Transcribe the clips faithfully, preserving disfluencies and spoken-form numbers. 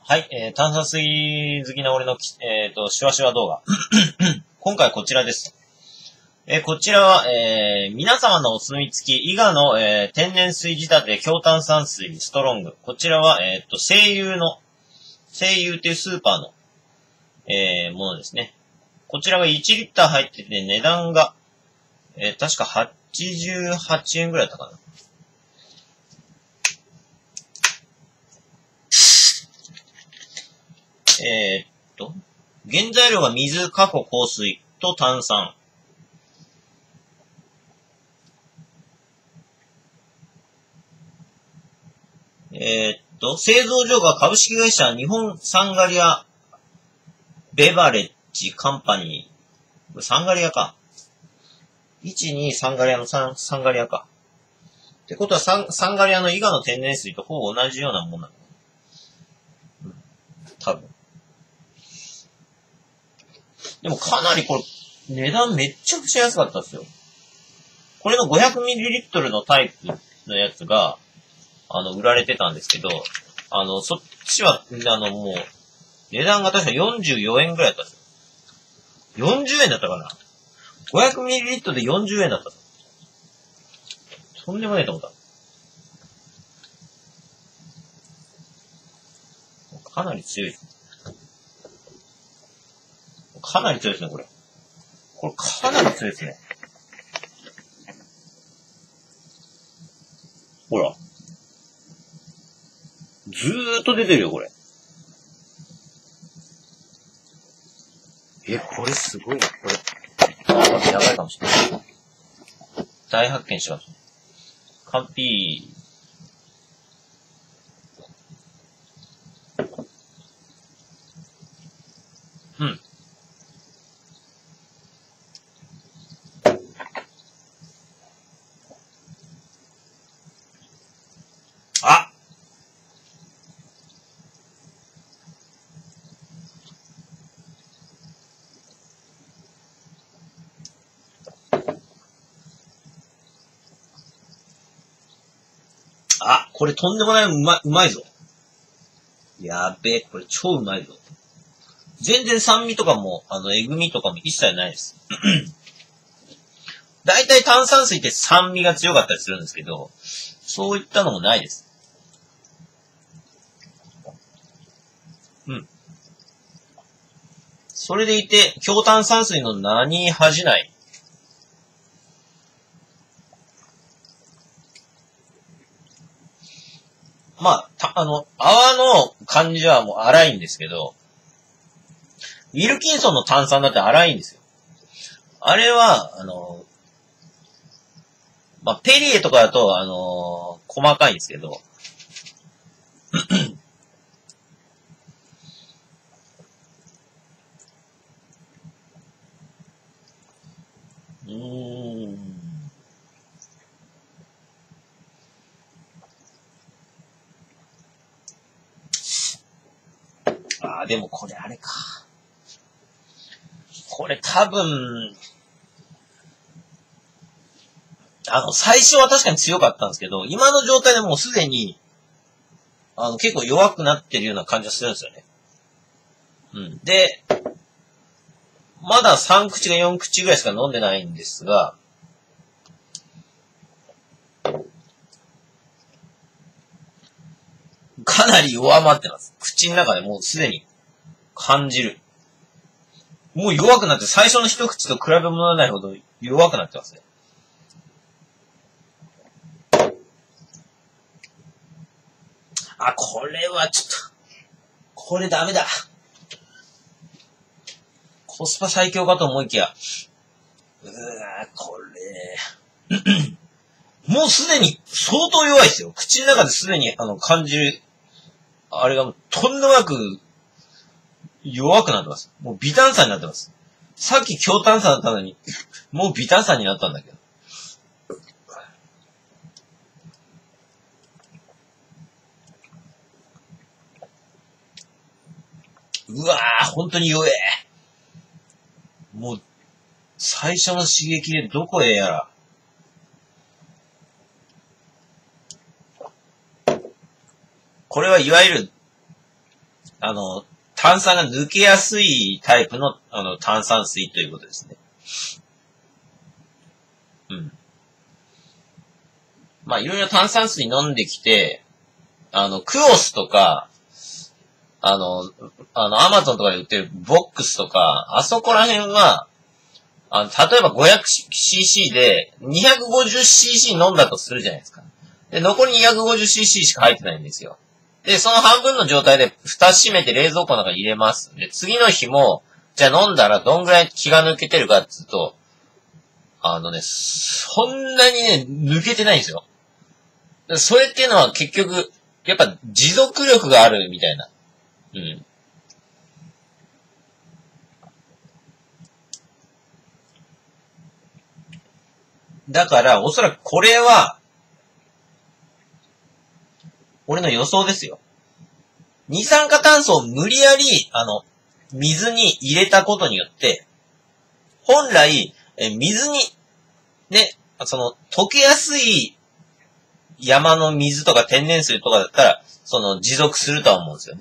はい、えー、炭酸水好きな俺のき、えっ、ー、と、シュワシュワ動画。今回はこちらです。えー、こちらは、えー、皆様のお墨付き、伊賀の、えー、天然水仕立て強炭酸水ストロング。こちらは、えっ、ー、と、声優の、声優っていうスーパーの、えー、ものですね。こちらがいちリッター入ってて、値段が、えー、確かはちじゅうはちえんぐらいだったかな。えー、っと、原材料が水、過去香水と炭酸。えー、っと、製造所が株式会社日本サンガリアベバレッジカンパニー。サンガリアか。いち、に、サンガリアの 3, サンガリアか。ってことはサン、サンガリアの伊賀の天然水とほぼ同じようなものなの。うん、多分。でもかなりこれ、値段めっちゃくちゃ安かったですよ。これの ごひゃくミリリットル のタイプのやつが、あの、売られてたんですけど、あの、そっちは、あの、もう、値段が確かよんじゅうよえんぐらいだったんですよ。よんじゅうえんだったかな ?ごひゃくミリリットル でよんじゅうえんだった。とんでもないと思った。かなり強い。かなり強いですね、これ。これかなり強いですね。ほら。ずーっと出てるよ、これ。え、これすごいな、これ。やばいかもしれない。大発見します。カンピー。うん。ああ、これとんでもないうまい、うまいぞ。やべえ、これ超うまいぞ。全然酸味とかも、あの、えぐみとかも一切ないです。だいたい炭酸水って酸味が強かったりするんですけど、そういったのもないです。うん。それでいて、強炭酸水の名に恥じない。まあ、た、あの、泡の感じはもう粗いんですけど、ウィルキンソンの炭酸だって粗いんですよ。あれは、あの、まあ、ペリエとかだと、あのー、細かいんですけど、うーん。ああ、でもこれあれか。これ多分、あの、最初は確かに強かったんですけど、今の状態でもうすでに、あの、結構弱くなってるような感じがするんですよね。うん。で、まださん口がよん口ぐらいしか飲んでないんですが、かなり弱まってます。口の中でもうすでに感じる。もう弱くなって、最初の一口と比べ物ないほど弱くなってますね。あ、これはちょっと、これダメだ。コスパ最強かと思いきや。うーわ、これ。もうすでに相当弱いですよ。口の中ですでにあの感じる、あれがとんでもなく弱くなってます。もう微炭酸になってます。さっき強炭酸だったのに、もう微炭酸になったんだけど。うわぁ、本当に弱え。もう、最初の刺激でどこへやら。これはいわゆる、 あの、炭酸が抜けやすいタイプの、あの、炭酸水ということですね。うん。まあ、いろいろ炭酸水飲んできて、あの、クオスとか、あの、あの、アマゾンとかで売ってるボックスとか、あそこら辺は、あの、例えば ごひゃくシーシー で にひゃくごじゅうシーシー 飲んだとするじゃないですか。で、残り にひゃくごじゅうシーシー しか入ってないんですよ。で、その半分の状態で蓋閉めて冷蔵庫の中に入れます。で、次の日も、じゃあ飲んだらどんぐらい気が抜けてるかっていうと、あのね、そんなにね、抜けてないんですよ。それっていうのは結局、やっぱ持続力があるみたいな。うん。だから、おそらくこれは、俺の予想ですよ。二酸化炭素を無理やり、あの、水に入れたことによって、本来、え水に、ね、その、溶けやすい山の水とか天然水とかだったら、その、持続するとは思うんですよね。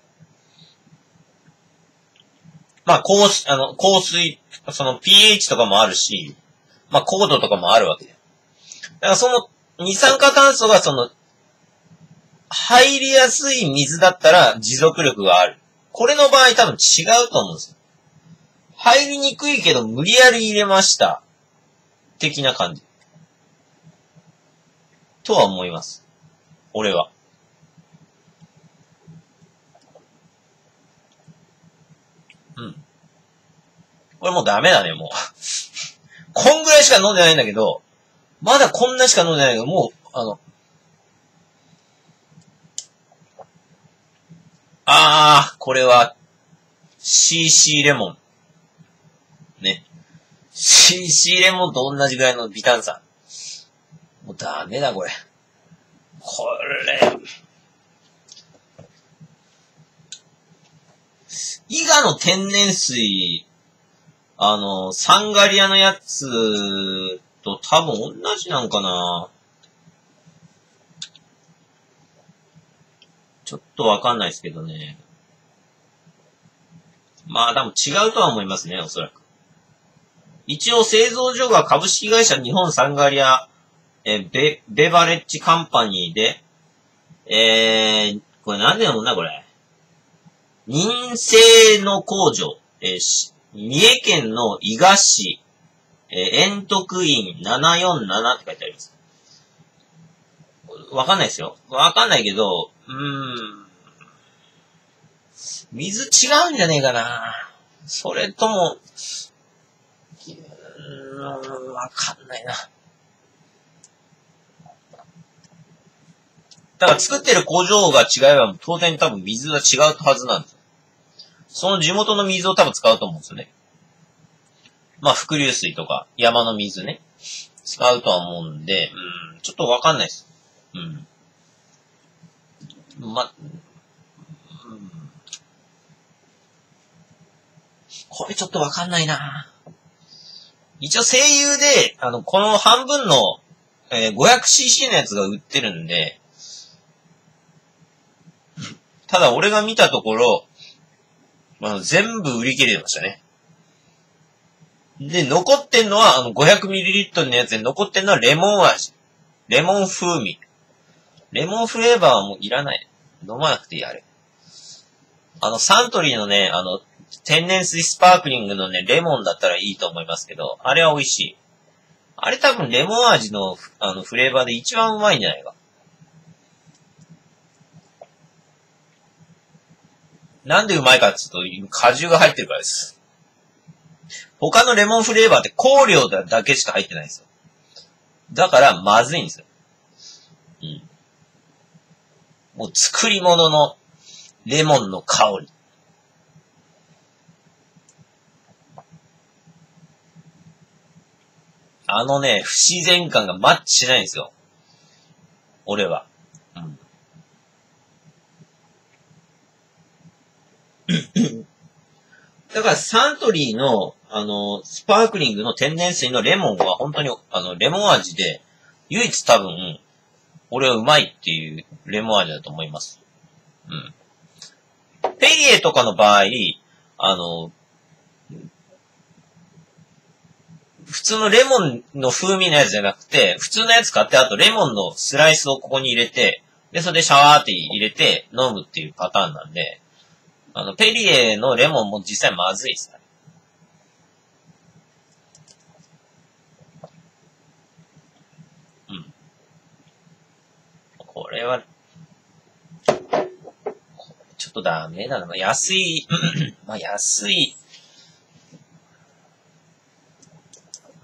まあ、硬水、あの、硬水、その pH とかもあるし、まあ、硬度とかもあるわけで。だからその、二酸化炭素がその、入りやすい水だったら持続力がある。これの場合多分違うと思うんですよ。入りにくいけど無理やり入れました。的な感じ。とは思います。俺は。うん。これもうダメだね、もう。こんぐらいしか飲んでないんだけど、まだこんなしか飲んでないけど、もう、あの、あー、これは、シーシー レモン。ね。シーシー レモンと同じぐらいの微炭酸。もうダメだ、これ。これ。伊賀の天然水、あの、サンガリアのやつと多分同じなんかな。ちょっとわかんないですけどね。まあ多分違うとは思いますね、おそらく。一応製造所が株式会社日本サンガリア、えベ、ベバレッジカンパニーで、えー、これなんで読むんだこれ。認製の工場、えー、三重県の伊賀市、えー、円徳院ななよんななって書いてあります。わかんないですよ。わかんないけど、うーん。水違うんじゃねえかな。それとも、うーん、わかんないな。だから作ってる工場が違えば当然多分水は違うはずなんですよ。その地元の水を多分使うと思うんですよね。まあ、伏流水とか山の水ね。使うとは思うんで、うん、ちょっとわかんないです。うん。ま、うん、これちょっとわかんないな。一応声優で、あの、この半分の、えー、ごひゃくシーシー のやつが売ってるんで、ただ俺が見たところ、まあ、全部売り切れてましたね。で、残ってんのは、あの、ごひゃくミリリットル のやつで残ってんのはレモン味。レモン風味。レモンフレーバーはもういらない。飲まなくていい、あれ。あの、サントリーのね、あの、天然水スパークリングのね、レモンだったらいいと思いますけど、あれは美味しい。あれ多分レモン味の、あの、フレーバーで一番うまいんじゃないか。なんでうまいかって言うと、果汁が入ってるからです。他のレモンフレーバーって香料だけしか入ってないんですよ。だからまずいんですよ。うん。もう作り物のレモンの香り。あのね、不自然感がマッチしないんですよ。俺は。うん。だからサントリーの、あの、スパークリングの天然水のレモンは本当に、あの、レモン味で、唯一多分、俺はうまいっていうレモン味だと思います。うん。 ペリエとかの場合、あの、普通のレモンの風味のやつじゃなくて、普通のやつ買って、あとレモンのスライスをここに入れて、で、それでシャワーって入れて飲むっていうパターンなんで、あの、ペリエのレモンも実際まずいですね。うん。これは、ちょっとダメだな。安い、まあ安い。うん。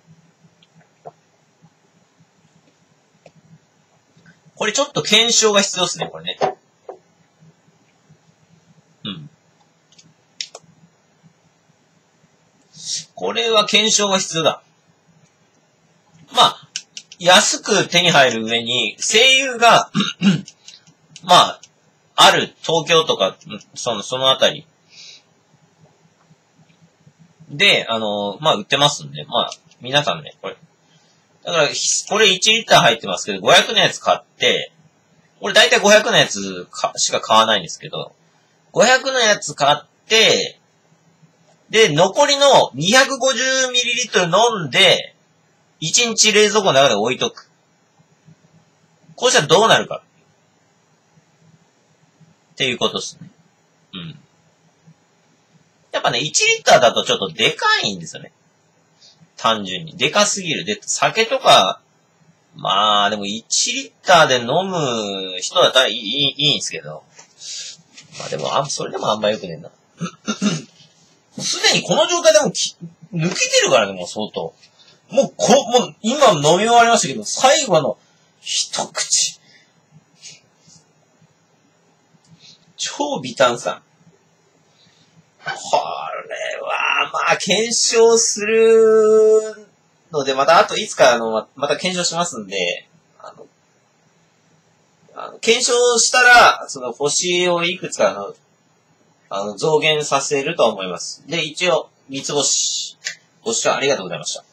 これちょっと検証が必要ですね、これね。うん。これは検証が必要だ。まあ、安く手に入る上に、声優が、まあ、ある東京とか、その、そのあたり。で、あの、まあ、売ってますんで、まあ、皆さんね、これ。だから、これいちリッター入ってますけど、ごひゃくのやつ買って、俺だいたいごひゃくのやつかしか買わないんですけど、ごひゃくのやつ買って、で、残りの にひゃくごじゅうミリリットル 飲んで、いちにち冷蔵庫の中で置いとく。こうしたらどうなるか。っていうことですね。うん。やっぱね、いちリッターだとちょっとでかいんですよね。単純に。でかすぎる。で、酒とか、まあ、でもいちリッターで飲む人だったらいい、いい、いいんですけど。まあでも、あ、それでもあんま良くねえな。すでにこの状態でもき抜けてるからね、もう相当。もう、こ、もう、今飲み終わりましたけど、最後の一口。超微炭酸。これは、まあ、検証するので、また、あといつか、あの、また検証しますんで、あの、あの検証したら、その、星をいくつか、あの、あの、増減させると思います。で、一応、三つ星、ご視聴ありがとうございました。